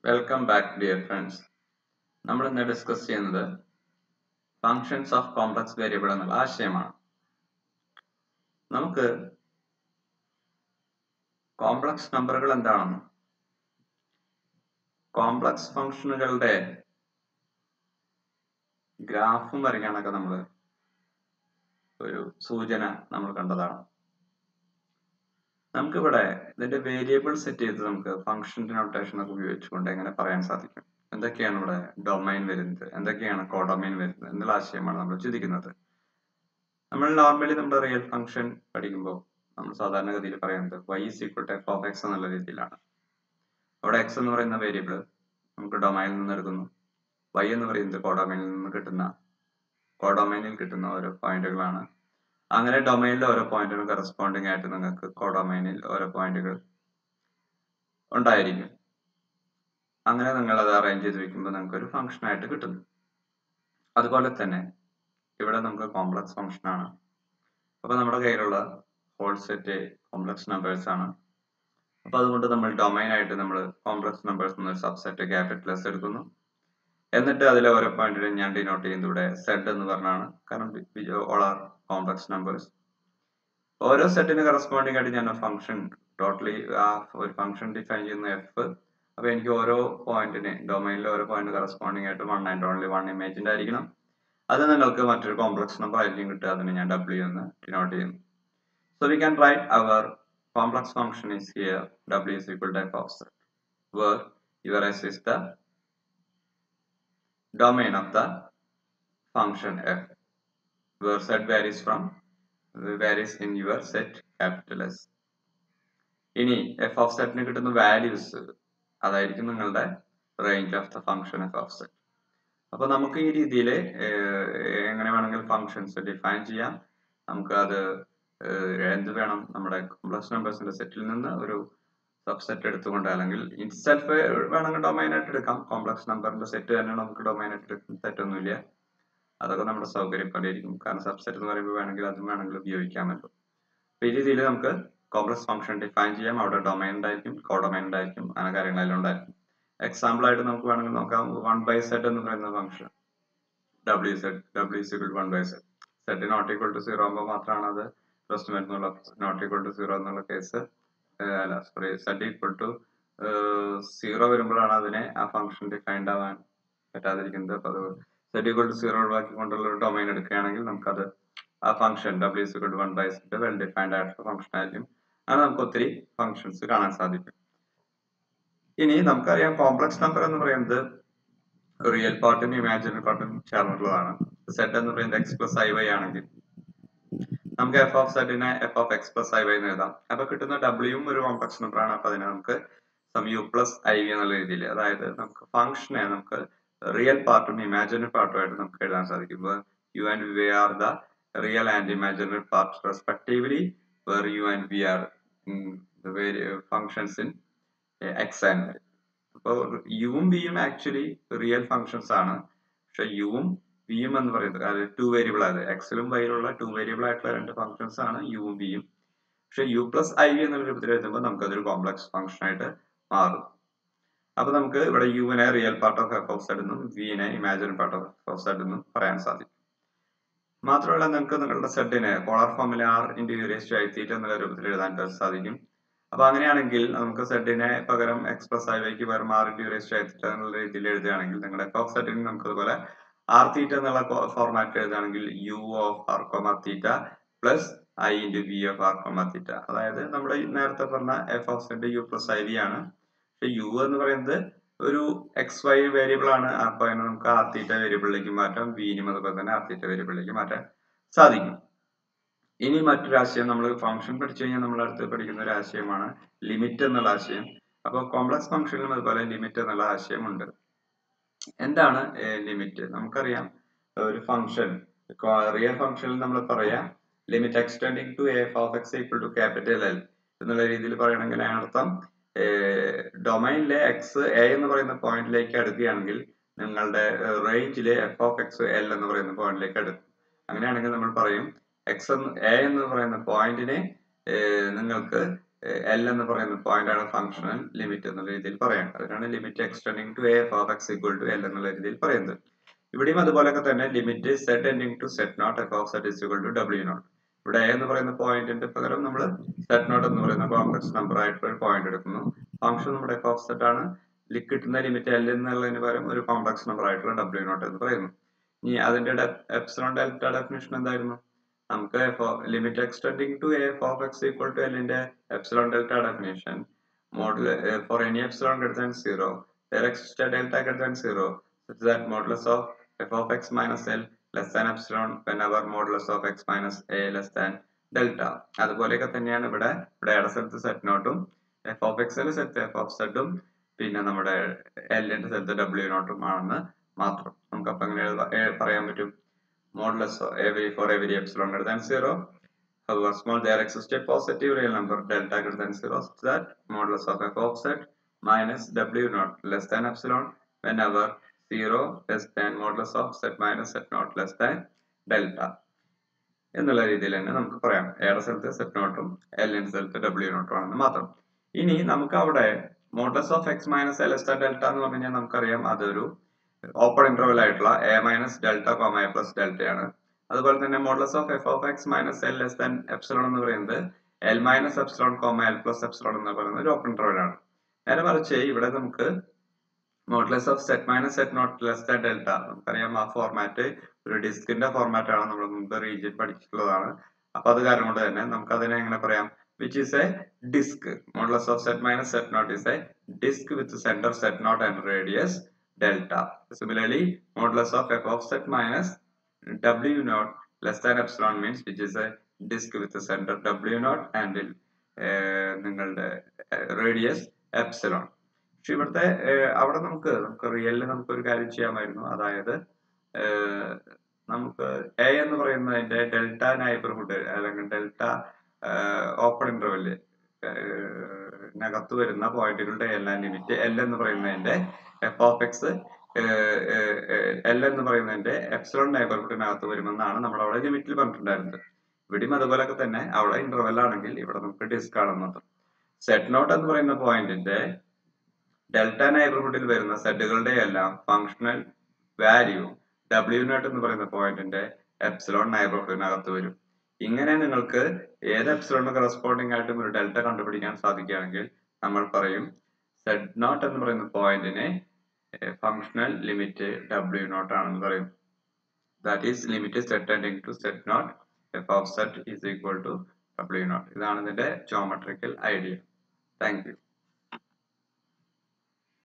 Welcome back dear friends. നമ്മൾ ഇന്ന് discuss ചെയ്യുന്നത് ഫങ്ഷൻസ് ഓഫ് കോംപ്ലക്സ് വേരിയബിൾ എന്നുള്ള ആശയമാണ്. നമുക്ക് കോംപ്ലക്സ് നമ്പറുകൾ എന്താണെന്നും കോംപ്ലക്സ് ഫംഗ്ഷനുകളുടെ ഗ്രാഫും വരയ്ക്കാനൊക്കെ നമ്മൾ ഒരു സൂചന നമ്മൾ കണ്ടതാണ്. നമുക്കിവിടെ ഇതിന്റെ വേരിയബിൾ സെറ്റ് ചെയ്ത് നമുക്ക് ഫംഗ്ഷന്റെ നൊട്ടേഷൻ ഒക്കെ ഉപയോഗിച്ചുകൊണ്ട് എങ്ങനെ പറയാൻ സാധിക്കും, എന്തൊക്കെയാണ് ഇവിടെ ഡൊമൈൻ വരുന്നത്, എന്തൊക്കെയാണ് കോഡൊമൈൻ വരുന്നത് എന്നുള്ള ആശയമാണ് നമ്മൾ ചിന്തിക്കുന്നത്. നമ്മൾ നോർമലി നമ്മുടെ റിയൽ ഫംഗ്ഷൻ പഠിക്കുമ്പോൾ നമ്മൾ സാധാരണഗതിയിൽ പറയുന്നത് y is equal to f of x എന്നുള്ള രീതിയിലാണ്. അവിടെ x എന്ന് പറയുന്ന വേരിയബിൾ നമുക്ക് ഡൊമൈനിൽ നിന്ന് എടുക്കുന്നു, y എന്ന് പറയുന്നത് കോഡൊമൈനിൽ കിട്ടുന്ന ഓരോ പോയിന്റുകളാണ്. അങ്ങനെ ഡൊമൈനിലെ ഓരോ പോയിന്റിനും കറസ്പോണ്ടിങ് ആയിട്ട് നിങ്ങൾക്ക് കോഡൊമൈനിൽ ഓരോ പോയിന്റുകൾ ഉണ്ടായിരിക്കും. അങ്ങനെ നിങ്ങൾ അത് അറേഞ്ച് ചെയ്ത് വെക്കുമ്പോൾ നിങ്ങൾക്ക് ഒരു ഫംഗ്ഷൻ ആയിട്ട് കിട്ടുന്നു. അതുപോലെ തന്നെ ഇവിടെ നമുക്ക് കോംപ്ലക്സ് ഫംഗ്ഷൻ ആണ്. അപ്പൊ നമ്മുടെ കയ്യിലുള്ള ഹോൾ സെറ്റ് കോംപ്ലക്സ് നമ്പേഴ്സ് ആണ്. അപ്പൊ അതുകൊണ്ട് നമ്മൾ ഡൊമൈൻ ആയിട്ട് നമ്മൾ കോംപ്ലക്സ് നമ്പേഴ്സ് എന്ന സബ്സെറ്റ് ക്യാപിറ്റൽ എസ് എടുക്കുന്നു. എന്നിട്ട് അതിലെ ഓരോ പോയിന്റിനും ഞാൻ ഡിനോട്ട് ചെയ്യുന്നത് ഇവിടെ സെഡ് എന്ന് പറഞ്ഞാണ്, കാരണം ഓൾ ആർ കോംപ്ലക്സ് നമ്പേഴ്സ്. ഓരോ സെറ്റിന് കറസ്പോണ്ടിങ് ആയിട്ട് ഞാൻ ഫംഗ്ഷൻ ടോട്ടലി ഒരു ഫംഗ്ഷൻ ഡിഫൈൻ ചെയ്യുന്ന എഫ്. അപ്പൊ എനിക്ക് ഓരോ പോയിന്റിന് ഡൊമൈനിലെ ഓരോ പോയിന്റ് കറസ്പോണ്ടിങ് ആയിട്ട് 1 and only 1 ഇമേജിന്റെ ആയിരിക്കണം. അത് നിങ്ങൾക്ക് മറ്റൊരു കോംപ്ലക്സ് നമ്പർ ആയിരിക്കും കിട്ടുക. അതിന് ഞാൻ w എന്ന് ഡിനോട്ട് ചെയ്യുന്നു. So we can write our complex function is here, w is equal to f of z, where your s is the domain of the function f, where z varies in your set capital S. ഇനി f of z ന് കിട്ടുന്ന values അതായിരിക്കും നിങ്ങളുടെ range of the function f of z. അപ്പൊ നമുക്ക് ഈ രീതിയിൽ എങ്ങനെ വേണമെങ്കിൽ ഫംഗ്ഷൻസ് ഡിഫൈൻ ചെയ്യാം. നമുക്ക് അത് എന്ത് വേണം, നമ്മുടെ കോംപ്ലക്സ് നമ്പേഴ്സിന്റെ സെറ്റിൽ നിന്ന് ഒരു സബ്സെറ്റ് എടുത്തുകൊണ്ട്, അല്ലെങ്കിൽ ഇറ്റ്സെൽഫ് വേണമെങ്കിൽ ഡൊമൈൻ ആയിട്ട് എടുക്കാം. കോംപ്ലക്സ് നമ്പറിന്റെ സെറ്റ് തന്നെ നമുക്ക് ഡൊമൈൻ ആയിട്ട് എടുക്കും, തെറ്റൊന്നുമില്ല. അതൊക്കെ നമ്മുടെ സൗകര്യം പോലെ ഇരിക്കും, കാരണം സബ്സെറ്റ് എന്ന് പറയുമ്പോൾ വേണമെങ്കിൽ അതും വേണമെങ്കിൽ ഉപയോഗിക്കാമല്ലോ. അപ്പൊ ഈ രീതിയിൽ നമുക്ക് കോംപ്ലക്സ് ഫംഗ്ഷൻ ഡിഫൈൻ ചെയ്യാം. അവിടെ ഡൊമൈൻ ഉണ്ടായിരിക്കും, കോഡൊമൈൻ ഉണ്ടായിരിക്കും, അങ്ങനെ കാര്യങ്ങളെല്ലാം ഉണ്ടായിരിക്കും. എക്സാമ്പിൾ ആയിട്ട് നമുക്ക് വേണമെങ്കിൽ നോക്കാം 1/z എന്ന് പറയുന്ന function w is equal to 1/z. z not equal to 0 ആകുമ്പോൾ മാത്രമാണ് അത് പ്രശ്നം വരുന്നുള്ള. നോട്ട് ഈക്വൽ ടു 0 എന്നുള്ള കേസ് അല്ല, സോറി, z ഈക്വൽ ടു 0 വരുമ്പോഴാണ് അതിനെ ആ ഫംഗ്ഷൻ ഡിഫൈൻഡ് ആവാൻ പറ്റാതിരിക്കുന്നത്. അപ്പൊ അത് z ഈക്വൽ ടു 0 ഒഴിവാക്കിക്കൊണ്ടുള്ള ഒരു ഡൊമൈൻ എടുക്കുകയാണെങ്കിൽ നമുക്കത് ആ function w is equal to 1/z well defined ആയിട്ടുള്ള ഫംഗ്ഷൻ ആയിരിക്കും. അങ്ങനെ നമുക്ക് ഒത്തിരി ഫംഗ്ഷൻസ് കാണാൻ സാധിക്കും. ഇനി നമുക്കറിയാം കോംപ്ലക്സ് നമ്പർ എന്ന് പറയുന്നത് റിയൽ പാർട്ടും ഇമാജിനറി പാർട്ടും ചേർന്നിട്ടുള്ളതാണ്. z എന്ന് പറയുന്നത് x പ്ലസ് iy ആണെങ്കിൽ നമുക്ക് f of z നെ f of x plus iy എന്ന് എഴുതാം. അപ്പൊ കിട്ടുന്ന w ഒരു കോംപ്ലക്സ് നമ്പർ ആണ്. അപ്പൊ അതിനെ നമുക്ക് സം u പ്ലസ് iv എന്നുള്ള രീതിയിൽ, അതായത് നമുക്ക് ഫംഗ്ഷനെ നമുക്ക് റിയൽ പാർട്ടും ഇമാജിനറി പാർട്ടും ആയിട്ട് നമുക്ക് എഴുതാൻ സാധിക്കും. u and v are the real and imaginary parts respectively, where u and v are the functions in x and y. അപ്പോൾ യുവും വിയും ആക്ച്വലി റിയൽ ഫംഗ്ഷൻസ് ആണ്. പക്ഷെ യുവും വിയും എന്ന് പറയുന്നത് അത് 2 വേരിയബിൾ ആണ്. എക്സിലും വൈയിലുള്ള 2 വേരിയബിൾ ആയിട്ടുള്ള 2 ഫംഗ്ഷൻസ് ആണ് യുവും വിയും. പക്ഷെ u പ്ലസ് iv എന്നുള്ള രൂപത്തിൽ എഴുതുമ്പോൾ നമുക്ക് അതൊരു കോംപ്ലക്സ് ഫംഗ്ഷൻ ആയിട്ട് മാറും. അപ്പൊ നമുക്ക് ഇവിടെ യുവിനെ real part of f of z എന്നും വിനെ imaginary part of f of z എന്നും പറയാൻ സാധിക്കും. മാത്രമല്ല നിങ്ങൾക്ക് നിങ്ങളുടെ സെഡിനെ പോളാർ ഫോമിൽ r into u raised to i theta എന്നുള്ള രൂപത്തിൽ എഴുതാൻ സാധിക്കും. അപ്പൊ അങ്ങനെയാണെങ്കിൽ നമുക്ക് സെഡിനെ പകരം എക്സ് പ്ലസ് ഐക്ക് പകരം r into u raised to i theta എന്നുള്ള രീതിയിൽ എഴുതുകയാണെങ്കിൽ നിങ്ങളുടെ f of z ന് നമുക്ക് അതുപോലെ r theta എന്നുള്ള ഫോർമാറ്റ് എഴുതുകയാണെങ്കിൽ u of r comma theta plus i into v of r comma theta. അതായത് നമ്മുടെ നേരത്തെ പറഞ്ഞ f of z u plus iv ആണ്. പക്ഷെ u എന്ന് പറയുന്നത് ഒരു എക്സ് വൈ വേരിയബിൾ ആണ്. അപ്പൊ അതിനെ നമുക്ക് r theta വേരിയബിളിലേക്ക് മാറ്റാം, വിനും അതുപോലെ തന്നെ r theta വേരിയബിളിലേക്ക് മാറ്റാൻ സാധിക്കും. ഇനി മറ്റൊരു ആശയം, നമ്മൾ ഫംഗ്ഷൻ പഠിച്ചു കഴിഞ്ഞാൽ നമ്മൾ അടുത്ത് പഠിക്കുന്ന ഒരു ആശയമാണ് ലിമിറ്റ് എന്നുള്ള ആശയം. അപ്പോൾ കോംപ്ലക്സ് ഫംഗ്ഷനിലും അതുപോലെ ലിമിറ്റ് എന്നുള്ള ആശയമുണ്ട്. എന്താണ് ലിമിറ്റ്? നമുക്കറിയാം ഒരു ഫംഗ്ഷൻ റിയൽ ഫംഗ്ഷനിൽ നമ്മൾ പറയാം limit extending to f of x equal to capital L എന്നുള്ള രീതിയിൽ പറയണമെങ്കിൽ അതിനർത്ഥം ഡൊമൈനിലെ എക്സ് എ എന്ന് പറയുന്ന പോയിന്റിലേക്ക് അടുക്കുകയാണെങ്കിൽ നിങ്ങളുടെ റേഞ്ചിലെ എഫ് ഓഫ് എക്സ് എൽ എന്ന് പറയുന്ന പോയിന്റിലേക്ക് അടുക്കും. അങ്ങനെയാണെങ്കിൽ നമ്മൾ പറയും എക്സ് എ എന്ന് പറയുന്ന പോയിന്റിനെ നിങ്ങൾക്ക് എൽ എന്ന് പറയുന്ന പോയിന്റ് ആണ് ഫംഗ്ഷണൽ ലിമിറ്റ് എന്നുള്ള രീതിയിൽ പറയാം. അതിനാണ് limit extending to a f of x equal to l എന്നുള്ള രീതിയിൽ പറയുന്നത്. ഇവിടെയും അതുപോലൊക്കെ തന്നെ limit z ending to z naught f of z is equal to ഡബ്ല്യു നോട്ട്. ഇവിടെ എ എന്ന് പറയുന്ന പോയിന്റിന്റെ പകരം നമ്മൾ സെറ്റ് നോട്ട് എന്ന് പറയുന്ന കോംപ്ലക്സ് നമ്പർ ആയിട്ടുള്ള ഒരു പോയിന്റ് എടുക്കുന്നു. ഫംഗ്ഷൻ നമ്മുടെ എഫ് ഓഫ് സെറ്റ് ആണ്. കിട്ടുന്ന ലിമിറ്റ് എൽ എന്നുള്ളതിന് പകരം ഒരു കോംപ്ലക്സ് നമ്പർ ആയിട്ടുള്ള ഡബ്ല്യു നോട്ട് എന്ന് പറയുന്നു. ഇനി അതിന്റെ എപ്സിലോൺ ഡെൽറ്റ ഡെഫിനിഷൻ എന്തായിരുന്നു? നമുക്ക് limit extending to a f of x equal to എല്ലിന്റെ epsilon delta definition modulus for any epsilon greater than 0 there exists a delta greater than 0 such that modulus of f of x minus l less than epsilon whenever modulus of x minus a less than delta. അതുപോലെയൊക്കെ തന്നെയാണ് ഇവിടെ സ്ഥലത്ത് set നോട്ടും F of എക്സിന്റെ സ്ഥലത്ത് F of സെറ്റും പിന്നെ നമ്മുടെ എല്ലിന്റെ സ്ഥലത്ത് ഡബ്ല്യു നോട്ടും ആണെന്ന് മാത്രം. നമുക്ക് അപ്പൊ എങ്ങനെ പറയാൻ പറ്റും? Modulus for every epsilon greater than 0. However small, there exists a positive real number delta greater than 0 such that modulus of f of z minus w naught less than epsilon whenever 0 less than modulus of z minus z naught less than delta. എന്നുള്ള രീതിയിൽ തന്നെ നമുക്ക് പറയാം. എയുടെ സ്ഥലത്ത് set നോട്ടും എല്ലിന്റെ സ്ഥലത്ത് W നോട്ടും ആണെന്ന് മാത്രം. ഇനി നമുക്ക് അവിടെ modulus of x minus l less delta എന്ന് പറഞ്ഞു കഴിഞ്ഞാൽ നമുക്കറിയാം അതൊരു ഓപ്പൺ ഇന്റർവൽ ആയിട്ടുള്ള a minus delta comma a plus delta ആണ്. അതുപോലെ തന്നെ modulus of f of x minus l less than epsilon എന്ന് പറയുന്നത് l minus epsilon comma l plus epsilon എന്ന് പറയുന്നത് ഒരു ഓപ്പൺ ഇന്റർവൽ ആണ്. നേരെ മറിച്ച് ഇവിടെ നമുക്ക് modulus of z minus z naught less than delta നമുക്കറിയാം ആ ഫോർമാറ്റ് ഒരു ഡിസ്കിന്റെ ഫോർമാറ്റ് ആണ്. നമ്മൾ മുമ്പ് റീജിയൻ പഠിച്ചിട്ടുള്ളതാണ്. അപ്പൊ അത് കാരണം കൊണ്ട് തന്നെ നമുക്ക് അതിനെ എങ്ങനെ പറയാം? which is a disk. Modulus of set minus set naught is a disk with center set naught and radius delta. Similarly, modulus of f of set minus w naught less than epsilon means which is a disk with the center w naught and നിങ്ങളുടെ radius epsilon. പക്ഷെ ഇവിടുത്തെ അവിടെ നമുക്ക് റിയലിൽ നമുക്ക് ഒരു കാര്യം ചെയ്യാമായിരുന്നു. അതായത് നമുക്ക് എ എന്ന് പറയുന്നതിന്റെ ഡെൽറ്റ നൈബർഹുഡ് അല്ലെങ്കിൽ ഡെൽറ്റ ഓപ്പൺ ഇന്റർവെല് നകത്ത് വരുന്ന പോയിന്റുകളുടെ എല്ലാം ലിമിറ്റ് എൽ എന്ന് പറയുന്നതിന്റെ എഫ് ഓഫ് എക്സ് എൽ എന്ന് പറയുന്നതിന്റെ എപ്സിലോൺ നൈബർഹുഡിനകത്ത് വരുമെന്നാണ് നമ്മൾ അവിടെ ലിമിറ്റിൽ പറഞ്ഞിട്ടുണ്ടായിരുന്നത്. ഇവിടെയും അതുപോലൊക്കെ തന്നെ അവിടെ ഇന്റർവെൽ ആണെങ്കിൽ ഇവിടെ നമുക്ക് ഡിസ്ക് ആണെന്ന് മാത്രം. സെറ്റ് നോട്ട് എന്ന് പറയുന്ന പോയിന്റിന്റെ ഡെൽറ്റ നൈബർഹുഡിൽ വരുന്ന സെറ്റുകളുടെ എല്ലാം ഫങ്ഷണൽ വാല്യൂ ഡബ്ല്യു നോട്ട് എന്ന് പറയുന്ന പോയിന്റിന്റെ എപ്സിലോൺ നൈബർഹുഡിനകത്ത് വരും. ഇങ്ങനെ നിങ്ങൾക്ക് ഏത് എപ്സിലോണിന് കറസ്പോണ്ടിങ് ആയിട്ടും ഒരു ഡെൽറ്റ കണ്ടുപിടിക്കാൻ സാധിക്കുകയാണെങ്കിൽ നമ്മൾ പറയും സെഡ് നോട്ട് എന്ന് പറയുന്ന പോയിന്റിന് ഫങ്ഷണൽ ലിമിറ്റ് ഡബ്ല്യു നോട്ട് ആണെന്ന് പറയും. That is limit z tending to z naught f of z is equal to ഡബ്ല്യു നോട്ട്. ഇതാണ് ഇതിന്റെ ജോമെട്രിക്കൽ ഐഡിയ. Thank you.